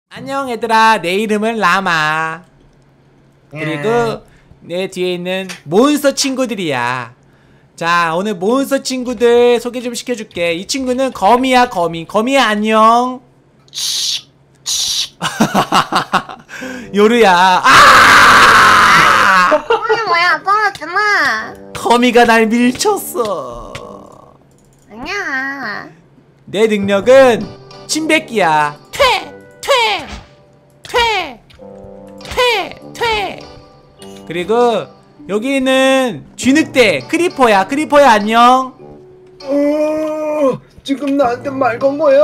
안녕 얘들아, 내 이름은 라마. 그리고 내 뒤에 있는 몬스터 친구들이야. 자, 오늘 몬스터 친구들 소개 좀 시켜줄게. 이 친구는 거미야. 거미야 안녕. 요루야. 뭐야 떨어지마. 거미가 날 밀쳤어. 아니야. 내 능력은 침뱉기야. 퇴. 그리고 여기는 쥐늑대 크리퍼야. 크리퍼야 안녕. 지금 나한테 말 건 거야.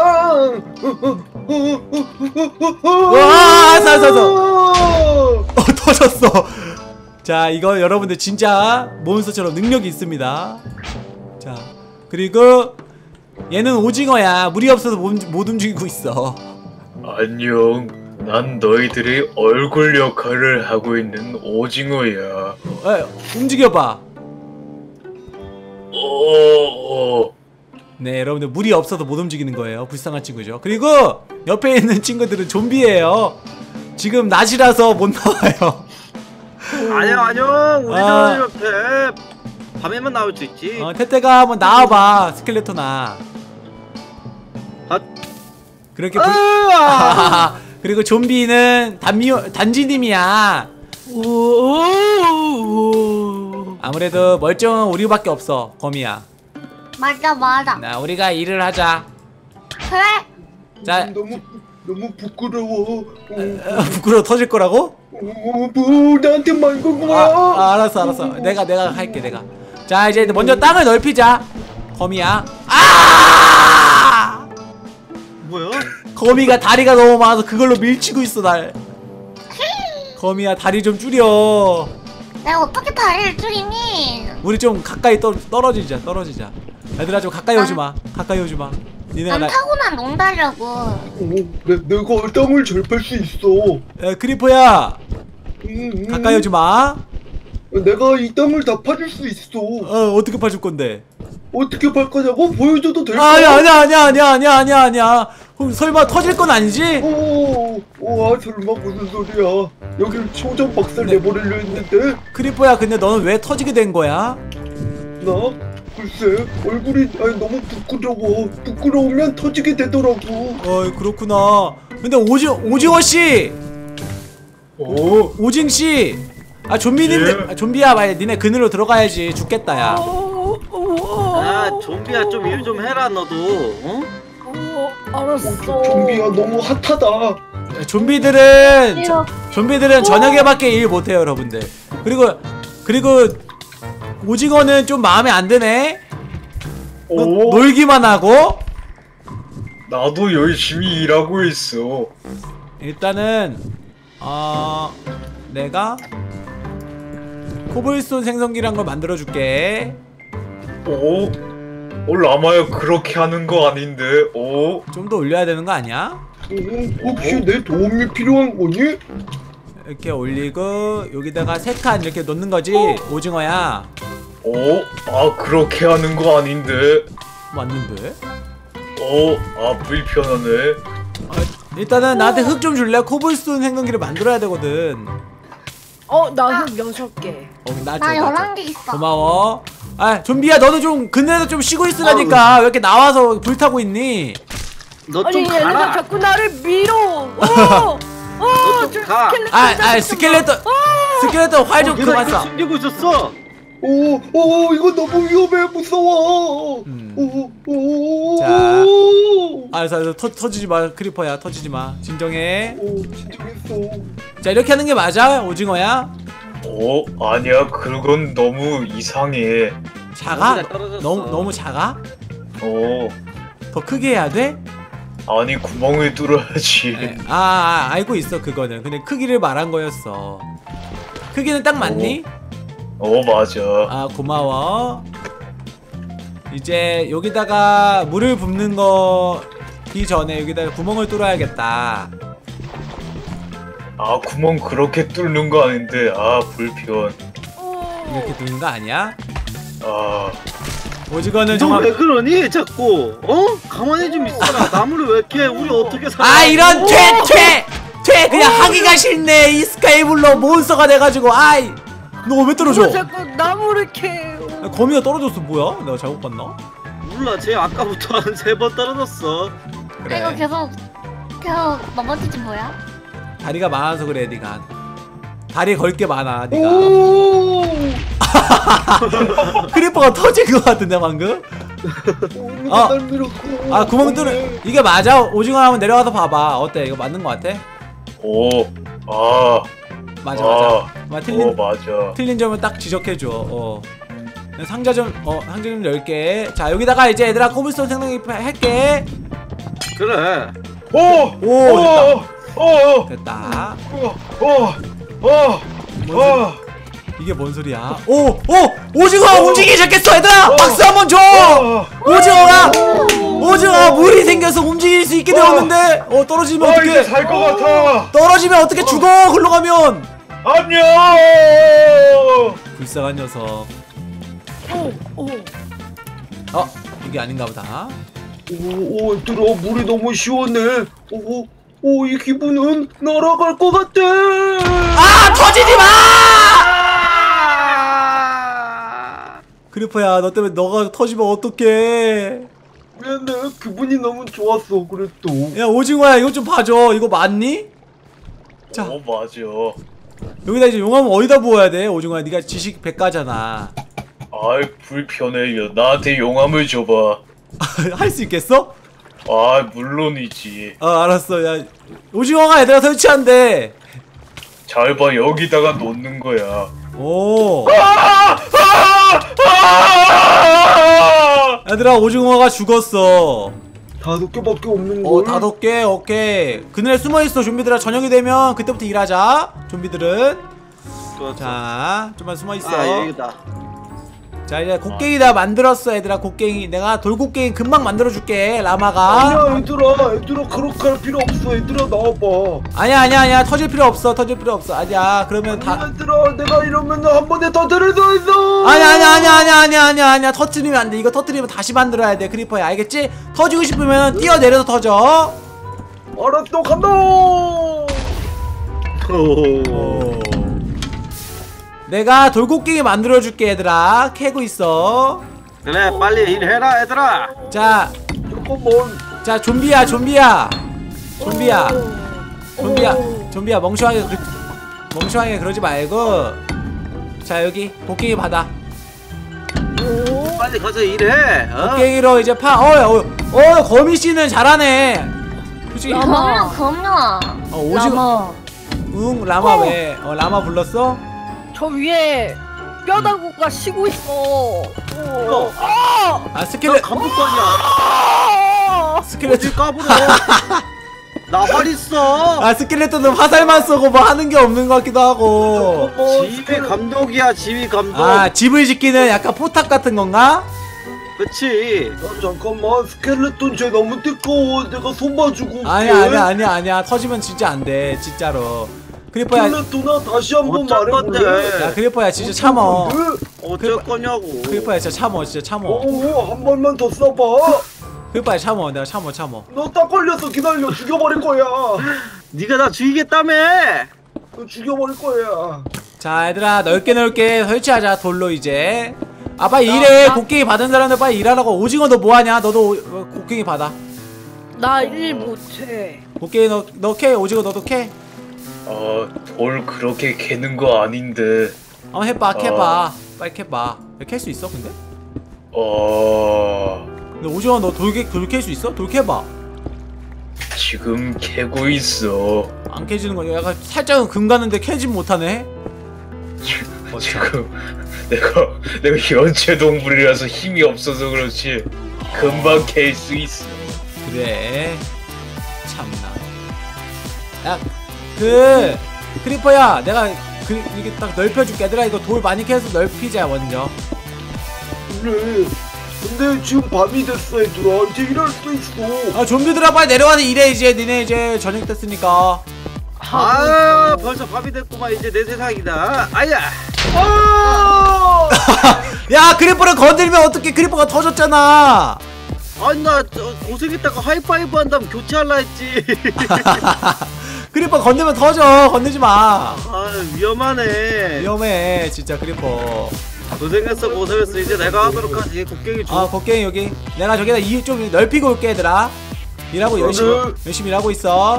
와, 알았어. 터졌어. 자, 이거 여러분들 진짜 몬스터처럼 능력이 있습니다. 자, 그리고 얘는 오징어야. 물이 없어서 못 움직이고 있어. 안녕. 난 너희들의 얼굴 역할을 하고 있는 오징어야. 움직여봐. 어. 네, 여러분들 물이 없어서 못 움직이는 거예요. 불쌍한 친구죠. 그리고 옆에 있는 친구들은 좀비예요. 지금 낮이라서 못 나와요. 안녕. 우리는 이렇게 밤에만 나올 수 있지. 태태가 한번 나와봐. 스켈레톤아. 그렇게 그리고 좀비는 단지님이야. 아무래도 멀쩡한 우리밖에 없어. 거미야. 맞아. 나 우리가 일을 하자. 그래. 자, 너무 부끄러워. 부끄러워 터질 거라고? 나한테 말 건 거야. 알았어. 내가 할게. 자, 이제 먼저 땅을 넓히자. 거미야. 뭐야? 거미가 다리가 너무 많아서 그걸로 밀치고 있어 날. 거미야, 다리 좀 줄여. 내가 어떻게 다리를 줄이니? 우리 좀 가까이 떨어지자. 얘들아 좀 가까이 오지마. 니네가 난 타고난 롱다리라고. 내가 땅을 절팔 수 있어. 크리퍼야, 가까이 오지마. 내가 이 땅을 다 파줄 수 있어. 어떻게 파줄 건데? 어떻게 팔 거냐고? 보여줘도 될까? 아니야. 설마 터질 건 아니지? 설마 무슨 소리야? 여길 초전 박살 내버리려 했는데. 크리퍼야, 근데 너는 왜 터지게 된 거야? 나? 글쎄, 얼굴이 너무 부끄러워. 부끄러우면 터지게 되더라고. 그렇구나. 근데 오징어 씨, 오징 씨, 좀비님들, 좀비야, 말 니네 그늘로 들어가야지. 죽겠다 야. 좀비야 좀 일 좀 해라 너도. 알았어. 좀비야 너무 핫하다. 좀비들은 저녁에밖에 일 못해요, 여러분들. 그리고 오징어는 좀 마음에 안 드네. 놀기만 하고. 나도 열심히 일하고 있어. 일단은 내가 코블스톤 생성기란 걸 만들어 줄게. 라마야, 그렇게 하는 거 아닌데. 좀 더 올려야 되는 거 아니야? 혹시 내 도움이 필요한 거니? 이렇게 올리고 여기다가 3칸 이렇게 놓는 거지. 오징어야. 그렇게 하는 거 아닌데. 맞는데? 불편하네. 일단은 나한테 흙 좀 줄래? 코블스톤 생성기를 만들어야 되거든. 나 흙 6개. 나 11개 있어. 고마워. 좀비야, 너도 좀 그늘에서 좀 쉬고 있으라니까. 왜 이렇게 나와서 불타고 있니? 너 좀 얘네가 가라. 자꾸 나를 밀어. 좀 가. 스켈레톤 활 좀 그만 이거 쏴. 숨기고 있었어. 이거 너무 위험해. 무서워. 자, 알았어. 터지지 마. 크리퍼야, 터지지 마. 진정해. 진정했어. 자, 이렇게 하는 게 맞아, 오징어야? 아니야. 그건 너무 이상해. 작아? 떨어졌어. 너무 작아? 더 크게 해야 돼? 아니, 구멍을 뚫어야지. 알고 있어. 그거는 근데 크기를 말한 거였어. 크기는 딱 맞니? 맞아. 고마워. 이제 여기다가 물을 붓는 거기 전에 여기다가 구멍을 뚫어야겠다. 구멍 그렇게 뚫는 거 아닌데. 불편. 이렇게 뚫는 거 아니야? 오징어는 너 정말 왜 그러니 자꾸 가만히 좀 있어라. 나무를 왜 이렇게 우리 어떻게 살아? 이런 퇴! 살기가 싫네. 이 스카이블러 몬스터가 돼가지고. 아이, 너 왜 떨어져? 누가 자꾸 나무를 캐요. 야, 거미가 떨어졌어. 뭐야? 내가 잘못 봤나? 몰라, 쟤 아까부터 한 3번 떨어졌어. 그래. 이거 계속 넘어지지 뭐야? 다리가 많아서 그래. 네가 다리에 걸 게 많아. 네가. 오. 크리퍼가 터진 것 같은데 방금? 누가 날 밀었어. 아, 구멍 뚫는 이게 맞아? 오징어 한번 내려가서 봐봐. 어때? 이거 맞는 것 같아? 오, 아, 맞아. 맞아. 틀린 점을 딱 지적해줘. 상자 좀 10개. 자, 여기다가 이제 얘들아 코블스톤 생성기 할게. 그래. 오, 됐다. 이게 뭔 소리야? 오징어 움직이기 시작했어. 얘들아 박수 한번 줘. 오징어가 물이 생겨서 움직일 수 있게 되었는데 떨어지면 이제 어떡해? 살 것 같아. 떨어지면 어떻게 죽어? 흘러가면. 안녕. 불쌍한 녀석. 이게 아닌가 보다. 오, 얘들아, 물이 너무 시원해. 오, 이 기분은 날아갈 것 같아. 터지지 마! 크리퍼야, 너 때문에 너가 터지면 어떡해? 미안해, 기분이 너무 좋았어. 그랬어. 야, 오징어야, 이거 좀 봐줘. 이거 맞니? 자, 맞아. 여기다 이제 용암은 어디다 부어야 돼? 오징어야, 네가 지식 백과잖아. 아이, 불편해. 나한테 용암을 줘봐. 할 수 있겠어? 아, 물론이지. 알았어. 야, 오징어가 얘들아 설치한대. 잘 봐, 여기다가 놓는 거야. 오. 얘들아, 오징어가 죽었어. 5개밖에 없는 걸. 5개. 오케이. 그늘에 숨어있어. 좀비들아, 저녁이 되면 그때부터 일하자. 좀비들은. 자, 좀만 숨어있어. 여기다. 자, 이제 곡괭이다 만들었어. 얘들아, 곡괭이. 내가 돌곡괭이 금방 만들어줄게. 라마가. 아니야, 얘들아, 그렇게 할 필요 없어. 얘들아, 나와봐. 아니야. 터질 필요 없어. 아니야. 그러면 다. 얘들아, 내가 이러면 한 번에 터뜨릴 수 있어. 아니야. 터뜨리면 안 돼. 이거 터뜨리면 다시 만들어야 돼. 크리퍼야, 알겠지? 터지고 싶으면 뛰어내려서 터져. 알았어, 간다. 내가 돌곡괭이 만들어줄게. 얘들아, 캐고 있어. 그래, 빨리 일해라, 얘들아. 자, 잠깐만. 자, 좀비야. 멍청하게 그러지 말고. 자, 여기 곡괭이 받아. 빨리 가서 일해. 곡괭이로 이제 거미씨는 잘하네. 솔직히. 그럼요. 오징어. 라마 왜? 라마 불렀어? 저 위에 뼈다구가 쉬고 있어. 스켈레. 감독관이야. 스켈레톤 까불어. 나 활 있어. 스켈레톤은 화살만 쏘고 뭐 하는 게 없는 것 같기도 하고. 지휘 감독이야, 지휘 감독. 집을 짓기는 약간 포탑 같은 건가? 그치. 잠깐만, 스켈레톤 쟤 너무 뜨거워. 내가 손봐주고 올게. 아니야. 터지면 진짜 안 돼. 진짜로. 크리퍼야. 스켈레톤아, 다시 한번 어쩔 건데. 말해볼래? 야, 크리퍼야, 진짜 참어. 어쩔 거냐고. 크리퍼야, 진짜 참어. 한 번만 더 써봐. 크리퍼야, 참어. 내가 참어. 너 딱 걸렸어. 기다려. 죽여버릴 거야. 네가 나 죽이겠다며. 너 죽여버릴 거야. 자, 얘들아, 넓게 설치하자. 돌로 이제. 빨리 일해. 곡괭이 받은 사람들 빨리 일하라고. 오징어 너 뭐하냐? 너도 곡괭이 받아. 나 일 못해. 곡괭이 너 캐. 오징어 너도 캐. 돌 그렇게 캐는 거 아닌데. 한번 해봐. 빨리 캐봐. 캘 수 있어 근데? 근데 오징어 너 돌 캘 수 있어? 돌 캐봐. 지금 캐고 있어. 안 캐지는 거야. 약간 살짝은 금 가는데 캐진 못하네. 지금 내가 연체 동물이라서 힘이 없어서 그렇지 금방 캘 수 있어. 그래. 참나. 야, 크리퍼야, 내가 이게 딱 넓혀줄게. 얘들아, 이거 돌 많이 캐서 넓히자 먼저. 그래. 근데 지금 밤이 됐어, 얘들아. 이제 일할 수 있어. 좀비들아 빨리 내려와서 일해. 이제 니네 이제 저녁 됐으니까. 벌써 밤이 됐구만. 이제 내 세상이다. 아야. 야, 크리퍼를 건들면 어떻게? 크리퍼가 터졌잖아. 아니 나 고생했다가 하이파이브 한다면 교체할라 했지. 크리퍼 건들면 터져. 건들지 마. 아 위험하네. 위험해 진짜 크리퍼. 고생했어 고생했어. 이제 내가 하도록 하지. 곡괭이 줘. 아 곡괭이 여기. 내가 저기다 좀 넓히고 올게 얘들아. 일하고 열심히 일하고 있어.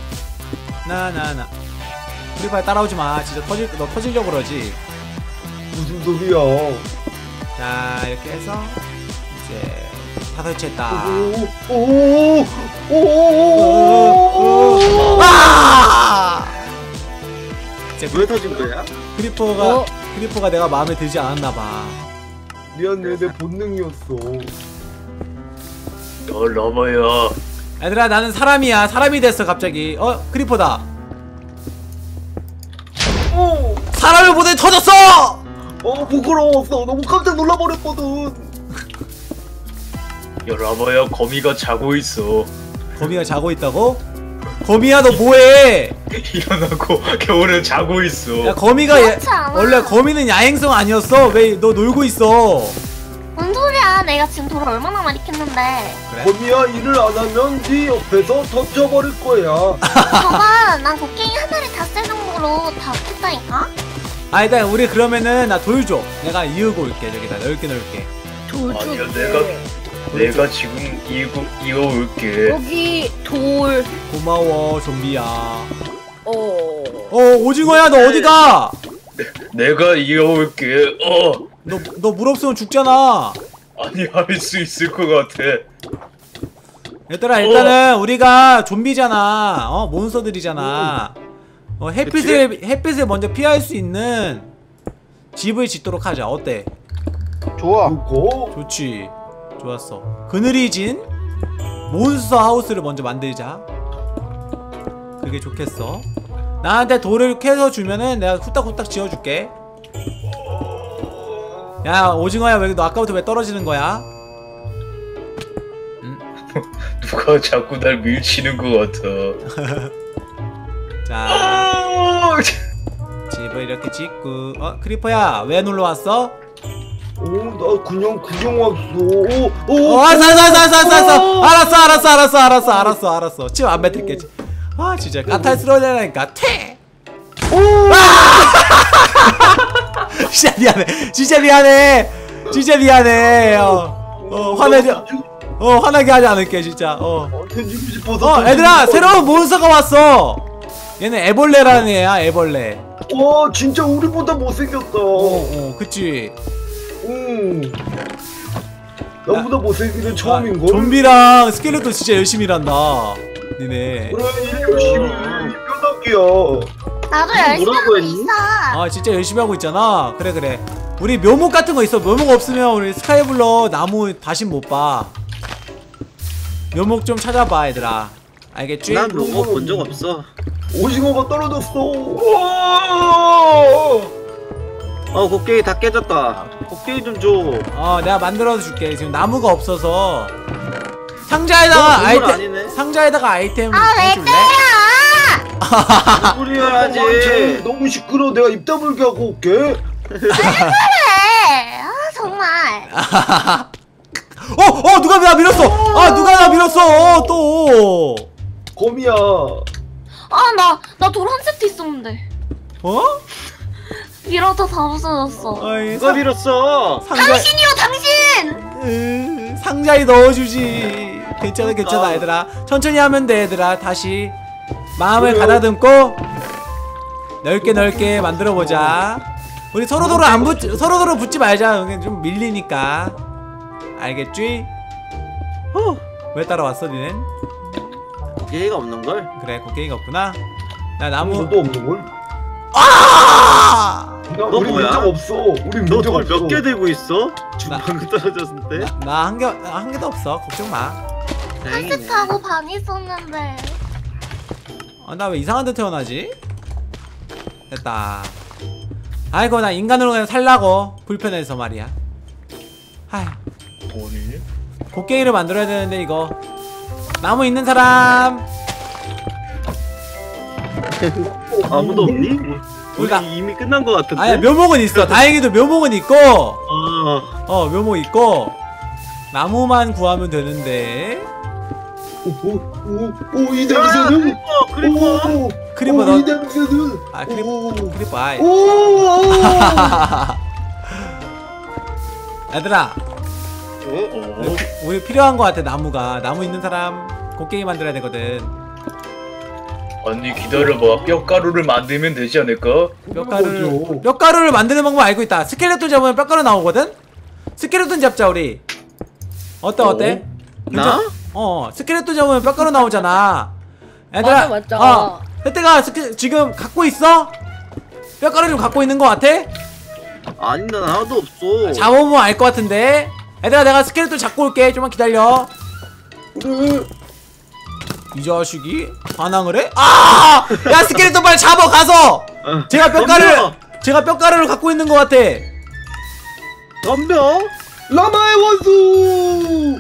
나 크리퍼야 따라오지 마. 진짜 너 터지려고 그러지. 무슨 소리야? 자 이렇게 해서 이제 다 설치했다. 아! 진짜 왜 터진 거야? 크리퍼가 내가 마음에 들지 않았나봐. 미안해, 내 본능이었어. 라마야. 얘들아 나는 사람이야. 사람이 됐어 갑자기. 크리퍼다. 사람을 보더니 터졌어. 부끄러웠어. 너무 깜짝 놀라버렸거든. 야 라마야, 거미가 자고 있어. 거미가 자고 있다고? 거미야 너 뭐해? 일어나고 겨울에 자고 있어. 야 거미가 그렇지 않아. 원래 거미는 야행성 아니었어. 왜 너 놀고 있어? 뭔 소리야? 내가 지금 돌을 얼마나 많이 캤는데. 그래? 거미야, 일을 안 하면 네 옆에서 던져버릴 거야. 봐봐, 난 곡괭이 하나를 다 쓸 정도로 다 캤다니까? 일단 우리 그러면은 나 돌 줘. 내가 이으고 올게. 저기다 넓게. 아니야, 내가 지금 이어올게. 여기 돌. 고마워 좀비야. 오징어야 너 어디가? 내가 이어올게. 너 물 없으면 죽잖아. 아니, 할 수 있을 것 같아. 얘들아 일단은 우리가 좀비잖아. 몬스터들이잖아. 햇빛을 먼저 피할 수 있는 집을 짓도록 하자. 어때? 좋아. 그거? 좋지. 좋았어. 그늘이 진 몬스터 하우스를 먼저 만들자. 그게 좋겠어. 나한테 돌을 캐서 주면은 내가 후딱후딱 지어줄게. 야 오징어야 왜 너 아까부터 왜 떨어지는 거야? 누가 자꾸 날 밀치는 것 같아. 자 집을 이렇게 짓고. 크리퍼야 왜 놀러 왔어? 나 그냥 구경 왔어. 알았어. 집 안 뱉을게. 진짜 까탈스러워하니까 퇴. 진짜 미안해. 화나게 하지 않을게 진짜. 던지고 싶어서. 얘들아 새로운 몬스터가 왔어. 얘는 애벌레라는 애야. 애벌레. 와, 진짜 우리보다 못생겼다. 그치. 나보다 못생기는 처음인걸? 좀비랑 스켈레톤 진짜 열심히 일한다. 니네. 그래, 열심히 뼈다귀야. 나도 열심히 뭐라고 하고 했니? 있어. 진짜 열심히 하고 있잖아. 그래. 우리 묘목 같은 거 있어. 묘목 없으면 우리 스카이블러 나무 다시 못 봐. 묘목 좀 찾아봐 얘들아. 알겠지? 난 로고 본 적 없어. 오징어가 떨어졌어. 곡괭이 다 깨졌다. 곡괭이 좀 줘. 내가 만들어서 줄게. 지금 나무가 없어서. 상자에다가 건물 아니네. 상자에다가 아이템 왜 줄래? 때려? 소리야 하지. 너무 시끄러. 내가 입 다물게 하고 올게. 그래. 정말. 누가 나 밀었어? 누가 나 밀었어? 또. 거미야. 나 돌 한 세트 있었는데. 이러다 다 없어졌어. 누가 밀었어? 당신이요, 당신! 상자에 넣어주지. 괜찮아 얘들아. 천천히 하면 돼 얘들아. 다시 마음을 가다듬고 넓게 만들어보자. 우리 서로서로 붙지 말자. 그냥 좀 밀리니까. 알겠지? 왜 따라왔어 니넨? 곡괭이가 없는걸? 그래 곡괭이가 없구나. 나 나무. 너도 없는걸? 너 우리 뭐야? 민적 없어. 우리 너 민적 돌 없어. 몇 개 들고 있어? 방금 떨어졌을 때? 나 한 개도 없어. 걱정 마. 한 세트하고 반 있었는데. 나 왜 이상한 데 태어나지? 됐다. 아이고 나 인간으로 그냥 살라고. 불편해서 말이야. 뭐니? 곡괭이를 만들어야 되는데 이거. 나무 있는 사람. 아무도 없니? 우리 나- 이미 끝난 거 같은데? 아니야 묘목은 있어. 다행히도 묘목은 있고. 묘목 있고. 나무만 구하면 되는데. 이 냄새는. 그리고 크리퍼 너. 이 냄새는. 아 크리퍼 아이. 얘들아 우리 필요한 거 같아. 나무 있는 사람 곡괭이 만들어야 되거든. 아니 기다려봐. 뼈가루를 만들면 되지 않을까? 뼈가루를 만드는 방법 알고 있다. 스켈레톤 잡으면 뼈가루 나오거든. 스켈레톤 잡자 우리. 어때? 나? 스켈레톤 잡으면 뼈가루 나오잖아. 얘들아, 맞아. 혜태가 지금 갖고 있어? 뼈가루 좀 갖고 있는 거 같아? 아니 나 하나도 없어. 잡아보면 알 것 같은데. 얘들아 내가 스켈레톤 잡고 올게. 좀만 기다려. 그래. 이 자식이 반항을 해? 아! 야 스켈레톤 빨리 잡아 가서. 제가 뼈가루를 갖고 있는 것 같아. 덤벼. 라마의 원수.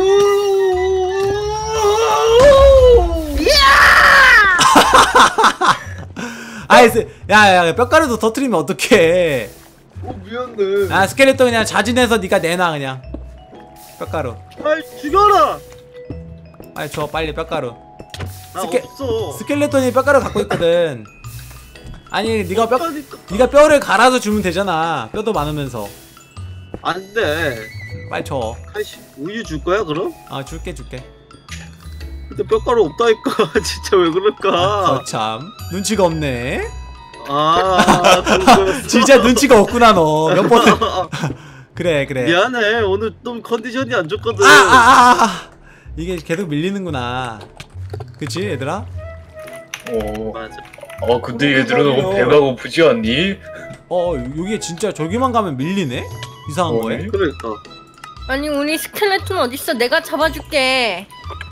야 뼈가루도 터트리면 어떡해. 미안해. 아 스켈레톤 그냥 자진해서 네가 내놔 그냥. 뼈가루 빨리 죽여라. 빨리 줘 빨리 뼈가루. 나 스케- 없어. 스켈레톤이 뼈가루 갖고 있거든. 아니 네가 없다니까. 뼈를 갈아서 주면 되잖아. 뼈도 많으면서. 안 돼. 빨리 줘. 아이씨, 우유 줄 거야 그럼? 아 줄게. 근데 뼈가루 없다니까. 진짜 왜 그럴까? 참 눈치가 없네. 그런 거였어. 진짜 눈치가 없구나 너. 몇 번을. 그래. 미안해. 오늘 좀 컨디션이 안 좋거든. 이게 계속 밀리는구나. 그치 얘들아? 맞아. 근데 얘들아 너무 배가 고프지 않니? 여기에 진짜 저기만 가면 밀리네? 이상한 거에? 그러니까. 아니 우리 스켈레톤 어딨어? 내가 잡아줄게.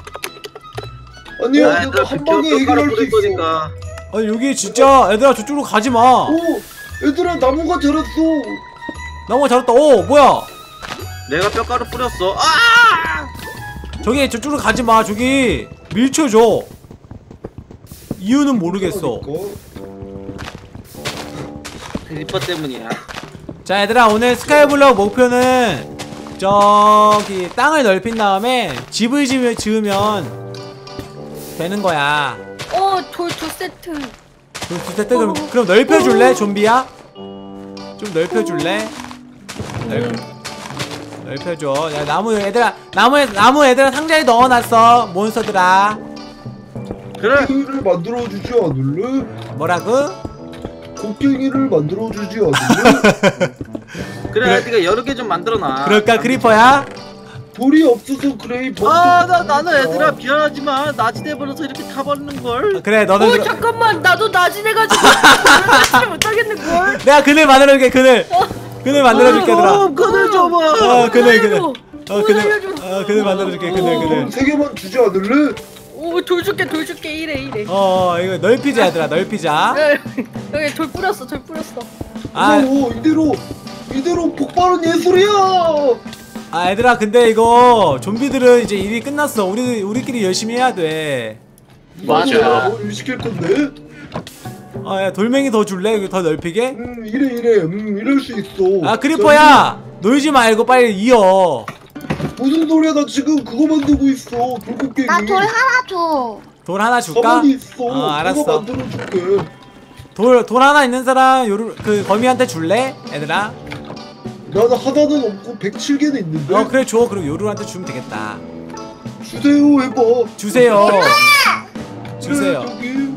아니야, 얘들아, 내가 한 방에 뼈가루 해결할 수 뿌릴 있어. 거니까. 아니 여기 진짜 얘들아 저쪽으로 가지마. 얘들아, 나무가 자랐어. 나무가 자랐다. 뭐야 내가 뼈가루 뿌렸어. 저기 저쪽으로 가지마. 저기 밀쳐줘. 이유는 모르겠어. 리퍼 때문이야. 자 얘들아 오늘 스카이블럭 목표는 저기 땅을 넓힌 다음에 집을 지으면 되는 거야. 돌 2세트. 그럼 두 세트 그럼 넓혀줄래 좀비야? 좀 넓혀줄래? 넓혀줘. 야 나무 얘들아 상자에 넣어놨어 몬스터들아. 그래. 곡괭이를 만들어주지 않을래? 뭐라고? 곡괭이를 만들어주지 않을래? 그래. 네가 여러 개 좀 만들어놔. 그럴까 크리퍼야? 돌이 없어서 그래. 나는 애들아 미안하지만 낮이 돼버려서 이렇게 타버리는 걸. 그래 너는 잠깐만 나도 나진해가지고 그걸 못하겠는걸? 내가 그늘 만들어줄게. 그늘 만들어줄게 얘들아. 그늘 줘봐. 그늘 만들어줄게. 그늘. 3개만 주지 않을래? 돌 줄게 이래. 이거 넓히자 얘들아. 넓히자. 여기 돌 뿌렸어. 이대로 폭발은 예술이야. 얘들아 근데 이거 좀비들은 이제 일이 끝났어. 우리끼리 열심히 해야 돼. 맞아. 일 시킬 건데? 야 돌멩이 더 줄래? 이거 더 넓히게? 이래. 이럴 수 있어. 크리퍼야 놀지 말고 빨리 이어. 무슨 소리야? 나 지금 그거 만들고 있어. 돌고갱이. 나 돌 하나 줘. 돌 하나 줄까? 가만히 있어. 알았어. 그거 만들어줄게. 돌 하나 있는 사람 그 거미한테 줄래? 얘들아. 나는 하나는 없고 107개는 있는데. 그래 줘. 그럼 요루한테 주면 되겠다. 주세요 해봐. 주세요. 저기.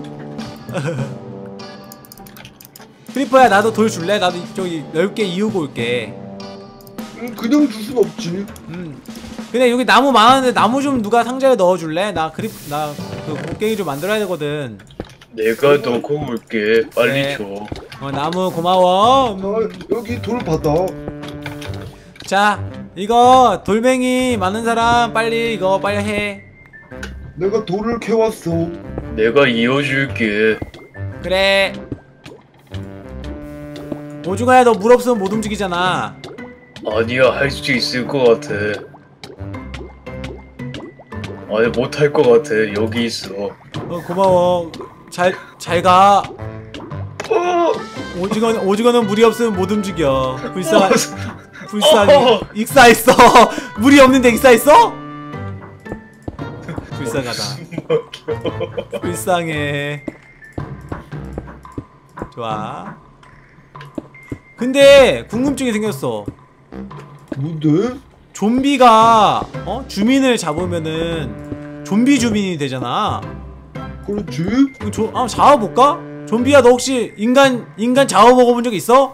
크리퍼야 나도 돌 줄래? 나도 저기 넓게 이우고 올게. 그냥 줄 순 없지. 근데 여기 나무 많았는데 나무 좀 누가 상자에 넣어줄래? 나 그 곡괭이 좀 만들어야 되거든. 내가 넣고 올게. 빨리 네. 줘. 나무 고마워. 여기 돌 받아. 자 이거 돌멩이 많은 사람 빨리 해. 내가 돌을 캐왔어. 내가 이어줄게. 그래. 오중아야 너 물 없으면 못 움직이잖아. 아니야, 할 수 있을 것 같아. 아니, 못할 것 같아. 여기 있어. 고마워. 잘 가. 오징어는 물이 없으면 못 움직여. 불쌍해. 익사했어. 물이 없는데 익사했어? 불쌍하다. 불쌍해. 좋아. 근데 궁금증이 생겼어. 뭔데? 좀비가 주민을 잡으면은 좀비 주민이 되잖아. 그렇지? 한번 잡아볼까? 좀비야, 너 혹시 인간 잡아먹어본 적 있어?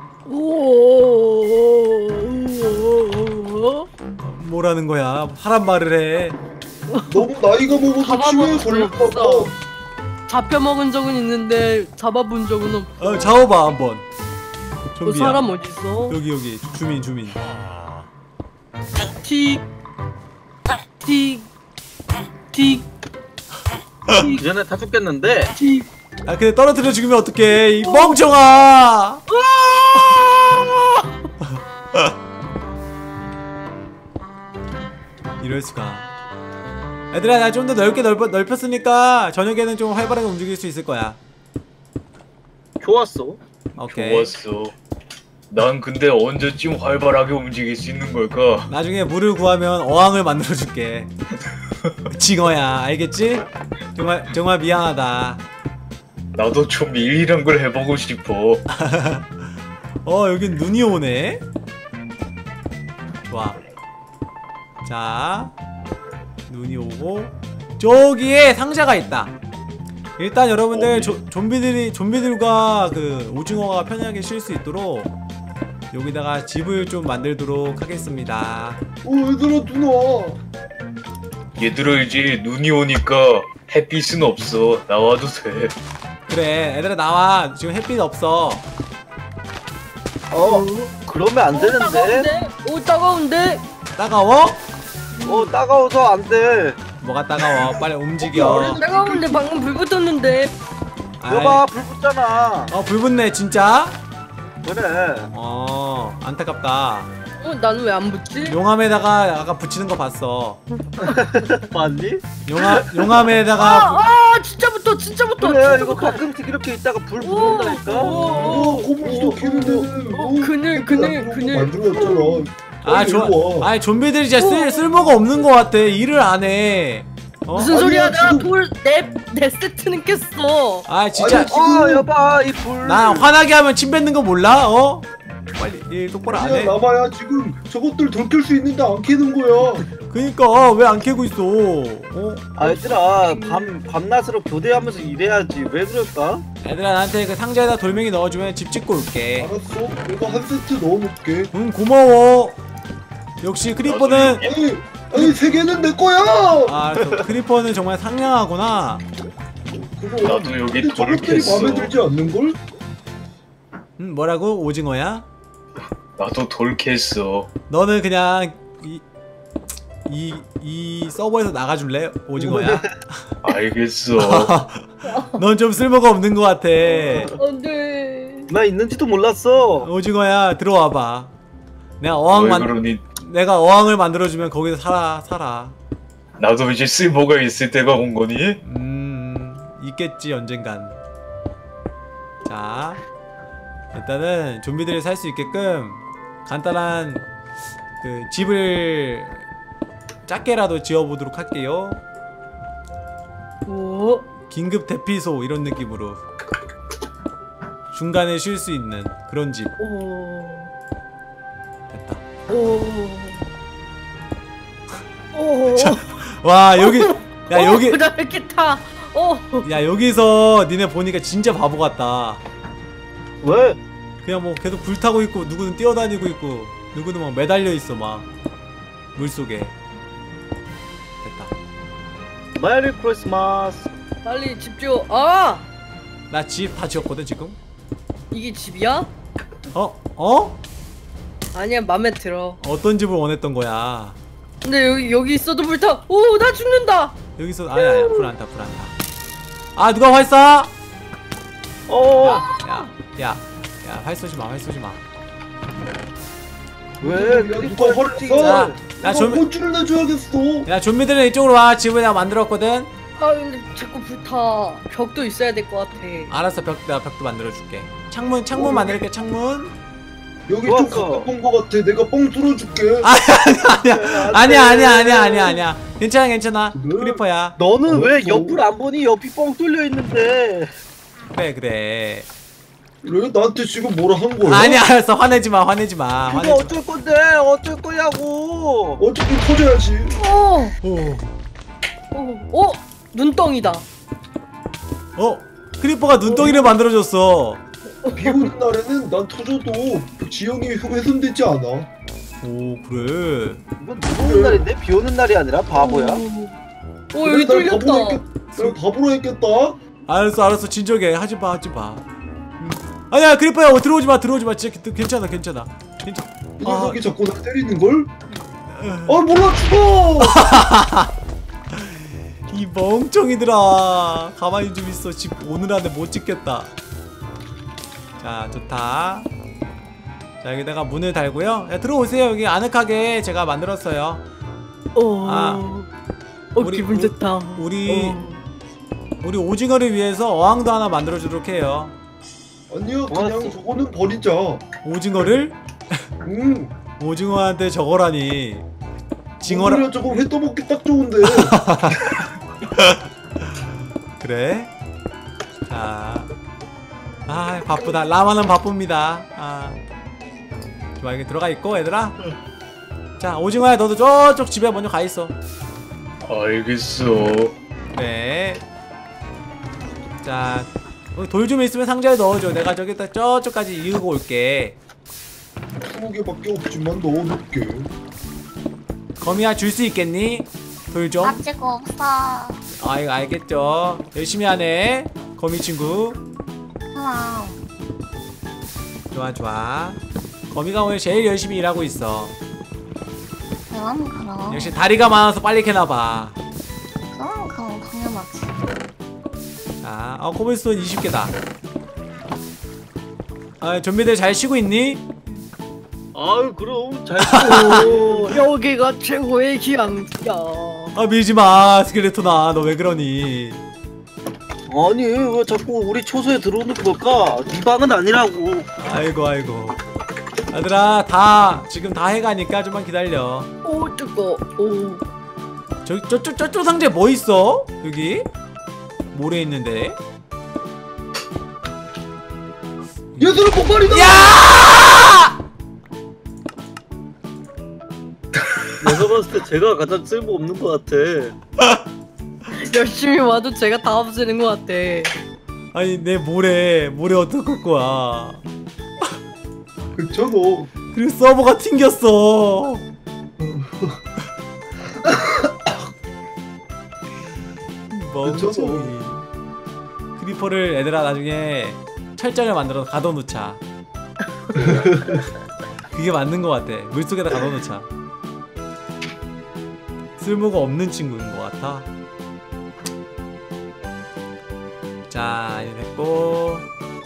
뭐라는 거야? 사람 말을 해. 너무 나이가 먹어서 치매에 걸렸나 봐. 잡혀먹은 적은 있는데 잡아본 적은 없어. 잡아봐 한번. 그 좀비야. 사람 어딨어? 여기 주민. 틱. 그 전에 다 죽겠는데. 아 근데 떨어뜨려 죽이면 어떡해 이 멍청아. 이럴수가. 얘들아, 나 좀 더 넓게 넓혔으니까 저녁에는 좀 활발하게 움직일 수 있을 거야. 좋았어. 오케이. 좋았어. 난 근데 언제쯤 활발하게 움직일 수 있는 걸까? 나중에 물을 구하면 어항을 만들어줄게. 징어야, 알겠지? 정말 미안하다. 나도 좀 일이란 걸 해보고 싶어. 여긴 눈이 오네. 좋아. 자, 눈이 오고 저기에 상자가 있다. 일단 여러분들 좀비들과 그 오징어가 편하게 쉴 수 있도록 여기다가 집을 좀 만들도록 하겠습니다. 얘들아 누나. 얘들아, 이제 눈이 오니까 햇빛은 없어. 나와도 돼. 그래, 얘들아 나와. 지금 햇빛 없어. 그러면 안 되는데. 따가운데? 오 따가운데? 따가워? 따가워서 안 돼. 뭐가 따가워? 빨리 움직여. 따가운데 방금 불 붙었는데. 여봐, 불 붙잖아. 불 붙네 진짜? 그래. 안타깝다. 나는 왜 안 붙지? 용암에다가 아까 붙이는 거 봤어. 맞니? 용암에다가 진짜 붙어. 그래, 이거 가끔씩 이렇게 있다가 불 붙는다니까. 고무도 키는데. 그늘. 만들어놨잖아. 좀비들이 진짜 쓸모가 없는 거 같아. 일을 안 해. 무슨 소리야? 아니야, 나 지금- 돌 내 세트는 깼어. 진짜. 여봐, 이 불. 나 화나게 하면 침 뱉는 거 몰라? 빨리 일 똑바로 안 해. 남아야 지금 저것들 돌 켤 수 있는데 안 캐는 거야. 그니까 왜 안 캐고 있어? 얘들아, 밤낮으로 교대하면서 일해야지. 왜 그럴까? 얘들아, 나한테 그 상자에다 돌멩이 넣어주면 집 짓고 올게. 알았어. 내가 한 세트 넣어놓을게. 고마워. 역시 크리퍼는 아니 3개는 내 거야. 알았어. 크리퍼는 정말 상냥하구나. 나도 여기 근데 돌을 저것들이 캤어. 마음에 들지 않는 걸? 뭐라고? 오징어야? 나도 돌 캤어. 너는 그냥 이 서버에서 나가줄래? 오징어야? 알겠어. 넌 좀 쓸모가 없는 것 같아. 안돼. 나 있는지도 몰랐어. 오징어야, 들어와봐. 내가 왜 그러니? 어항을 만들어주면 거기서 살아. 나도 이제 쓸모가 있을 때가 온 거니? 있겠지 언젠간. 자, 일단은 좀비들이 살 수 있게끔 간단한 그 집을 작게라도 지어보도록 할게요. 오. 긴급 대피소 이런 느낌으로 중간에 쉴 수 있는 그런 집. 오. 됐다. 오. 와, 여기 여기 나 이렇게 타. 여기서 니네 보니까 진짜 바보 같다. 왜? 그냥 뭐 계속 불타고 있고 누구는 뛰어다니고 있고 누구는 막 매달려 있어 막 물속에. 됐다. 메리 크리스마스. 빨리 집 지어. 나 집 다 지었거든 지금. 이게 집이야? 아니야, 맘에 들어. 어떤 집을 원했던 거야? 근데 여기 있어도 불타. 오, 나 죽는다. 여기서 아니야 불 안 타. 누가 활 쏴? 야, 활 쏘지 마. 왜? 누가 허를 써? 야, 나 좀- 혼쭐을 내줘야겠어. 야, 좀비들은 이쪽으로 와. 집을 내가 만들었거든. 근데 자꾸 불타. 벽도 있어야 될 것 같아. 알았어, 내가 벽도 만들어줄게. 창문 만들게. 창문. 여기 좋았어. 좀 가까운 거 같아. 내가 뻥 뚫어줄게. 아니야. 괜찮아. 그래? 크리퍼야. 너는 왜 알았어. 옆을 안 보니? 옆이 뻥 뚫려 있는데. 그래. 그래? 나한테 지금 뭐라 한 거야? 아니 알았어. 화내지 마. 그거 어쩔 건데? 어쩔 거냐고. 어차피 터져야지. 눈덩이다. 크리퍼가 눈덩이를 만들어줬어. 비 오는 날에는 난 터져도 지형이 훼손되지 않아. 오 그래. 이건 눈 오는 날인데 비 오는 날이 아니라 바보야. 여기 뚫렸다. 날 바보로 했겠다. 알았어. 진정해. 하지 마. 아니야 크리퍼야 들어오지 마. 진짜 괜찮아. 이 녀석이 자꾸 나 때리는 걸? 몰라 죽어. 이 멍청이들아. 가만히 좀 있어. 집 오늘 안에 못 찍겠다. 자 좋다. 자 여기다가 문을 달고요. 야, 들어오세요. 여기 아늑하게 제가 만들었어요. 기분 좋다. 우리 오징어를 위해서 어항도 하나 만들어주도록 해요. 아니야 그냥 저거는 버리자. 오징어를? 응. 오징어한테 저거라니. 징어라. 오히려 저거 회 떠먹기 딱 좋은데. 그래? 자, 바쁘다. 라마는 바쁩니다. 좋아, 여기 들어가 있고, 얘들아. 자, 오징어야, 너도 저쪽 집에 먼저 가 있어. 알겠어. 그래. 자, 돌 좀 있으면 상자에 넣어줘. 내가 저기다 저쪽까지 이으고 올게. 20개밖에 없지만 넣어놓을게. 거미야, 줄 수 있겠니? 돌 좀. 아직 없어. 이거 알겠죠. 열심히 하네, 거미 친구. 좋아. 거미가 오늘 제일 열심히 일하고 있어. 그럼. 역시 다리가 많아서 빨리 캐나봐. 그럼 당연하지. 자, 코블스톤 20개다. 좀비들 잘 쉬고 있니? 아유 그럼 잘. 여기가 최고의 휴양지야. 밀지마 스켈레톤아. 너 왜 그러니? 아니 왜 자꾸 우리 초소에 들어오는 걸까? 네 방은 아니라고. 아이고 얘들아 지금 다 해가니까 좀만 기다려. 뜨거. 저쪽 상자에 뭐 있어? 여기? 모래 있는데. 얘들아 폭발이다. 야! 내가 봤을 때 제가 가장 쓸모 없는 것 같아. 열심히 와도 제가 다 없애는 것 같아. 아니 내 모래 어떻게 할 거야? 괜찮아. 그리고 서버가 튕겼어. 멍청이. 크리퍼를 얘들아 나중에 철장을 만들어서 가둬놓자. 그게 맞는 것 같아. 물속에다 가둬놓자. 쓸모가 없는 친구인 것 같아. 자 이제 됐고.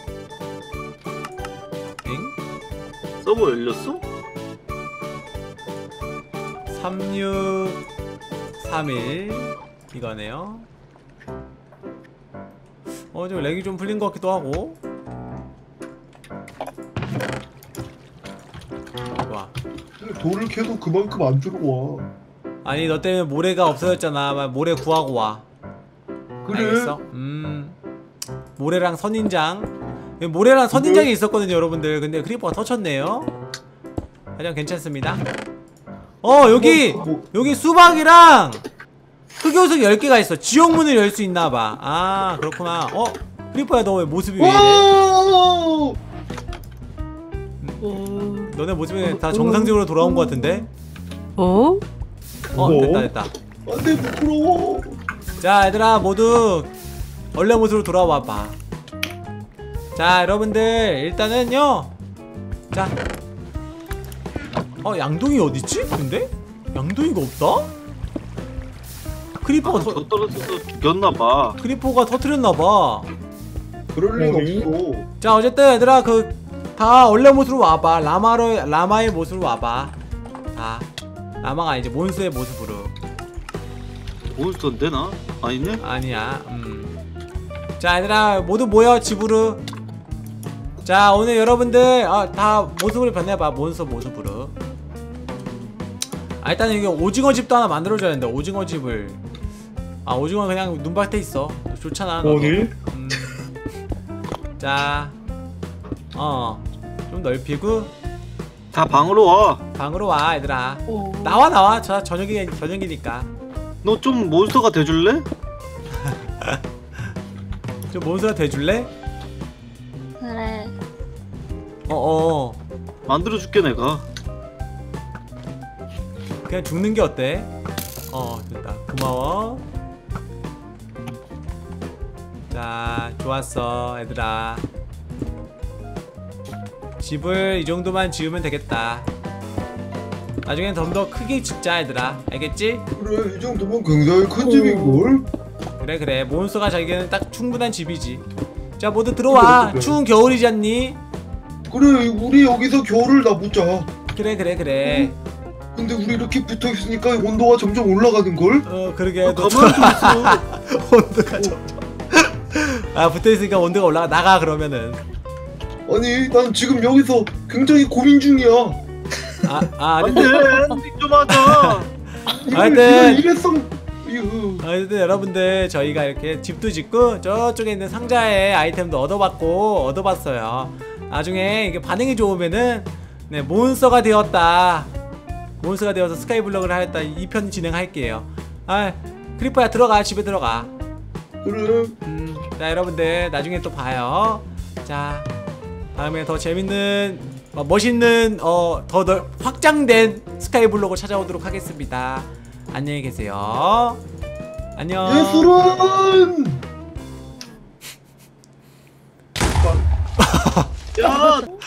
서버 열렸어? 3631 이거네요. 좀 렉이 좀 풀린 것 같기도 하고. 좋아. 돌을 캐도 그만큼 안 들어와. 아니 너 때문에 모래가 없어졌잖아. 모래 구하고 와. 그래. 알겠어? 모래랑 선인장. 모래랑 선인장이 있었거든요 여러분들. 근데 크리퍼가 터쳤네요. 하지만 괜찮습니다. 여기 수박이랑 흑요석 10개가 있어. 지옥문을 열 수 있나봐. 그렇구나. 크리퍼야 너 왜 모습이 왜 이래? 너네 모습이 다 정상적으로 돌아온 것 같은데? 됐다. 안돼 부끄러워. 자 얘들아 모두 원래 모습으로 돌아와봐. 자 여러분들 일단은요. 자 양동이 어딨지? 근데? 양동이가 없다? 크리퍼가 저 떨어져서 죽였나봐. 크리퍼가 터뜨렸나봐. 그럴 리가 없어. 자 어쨌든 얘들아 다 원래 모습으로 와봐. 라마의 모습으로 와봐. 라마가 아니지 몬스의 모습으로. 몬스터인데 나? 아니네? 아니야. 자 얘들아 모두 모여 집으로. 자 오늘 여러분들 다 모습을 변해봐. 몬스터 모습으로. 일단 이게 오징어 집도 하나 만들어줘야 된다. 오징어 집을. 오징어 그냥 눈밭에 있어. 좋잖아. 너도. 어디? 자 좀 넓히고 다 방으로 와. 방으로 와 얘들아. 나와. 저녁이니까. 너 좀 몬스터가 돼줄래? 좀 몬스터가 돼줄래? 그래. 만들어줄게 내가. 그냥 죽는 게 어때? 됐다. 고마워. 자, 좋았어, 얘들아. 집을 이 정도만 지으면 되겠다. 나중엔 좀 더 크게 짓자, 얘들아. 알겠지? 그래 이 정도면 굉장히 큰 집이걸. 그래. 몬스터가 자기는 딱 충분한 집이지. 자, 모두 들어와. 그래. 추운 겨울이지 않니? 그래 우리 여기서 겨울을 나보자. 그래. 근데 우리 이렇게 붙어있으니까 온도가 점점 올라가는걸? 그러게. 가만히 좀 있어. 온도가 점점. 붙어있으니까 온도가 올라가. 나가, 그러면은. 아니 난 지금 여기서 굉장히 고민 중이야. 안돼. 좀 하자. 하여튼. 일회성 하여튼 여러분들 저희가 이렇게 집도 짓고 저쪽에 있는 상자에 아이템도 얻어봤어요. 나중에 이게 반응이 좋으면은 네 몬스터가 되었다. 몬스터가 되어서 스카이블럭을 하였다. 2편 진행할게요. 크리퍼야 들어가. 집에 들어가. 그래. 자 여러분들 나중에 또 봐요. 자 다음에 더 재밌는 멋있는 더 확장된 스카이블록을 찾아오도록 하겠습니다. 안녕히 계세요. 안녕. 예술은 야.